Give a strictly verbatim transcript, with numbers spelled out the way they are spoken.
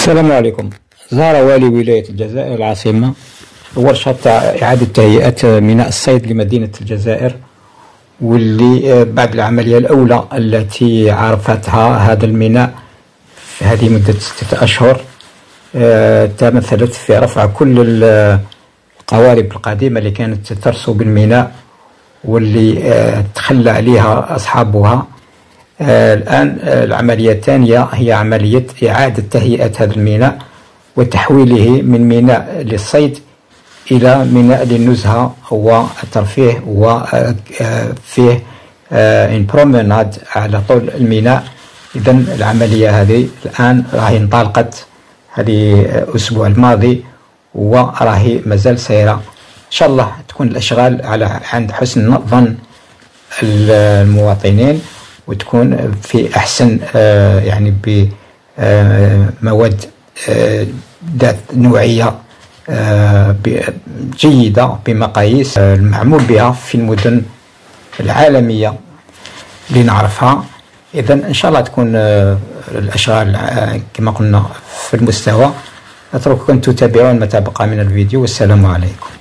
السلام عليكم. زار والي ولاية الجزائر العاصمة ورشة إعادة تهيئة ميناء الصيد لمدينة الجزائر، واللي بعد العملية الأولى التي عرفتها هذا الميناء في هذه مدة ستة أشهر تمثلت في رفع كل القوارب القديمة اللي كانت ترسب الميناء واللي تخلى عليها أصحابها. الآن العملية الثانية هي عملية إعادة تهيئة هذا الميناء وتحويله من ميناء للصيد إلى ميناء للنزهة والترفيه، وفيه ان برومناد على طول الميناء. إذا العملية هذه الآن راهي انطلقت هذه الأسبوع الماضي وراهي مازال سيرة. إن شاء الله تكون الأشغال على عند حسن ظن المواطنين وتكون في أحسن يعني بمواد ذات نوعية جيدة بمقاييس المعمول بها في المدن العالمية اللي نعرفها. إذا إن شاء الله تكون الأشغال كما قلنا في المستوى. أترككم تتابعون ما تبقى من الفيديو، والسلام عليكم.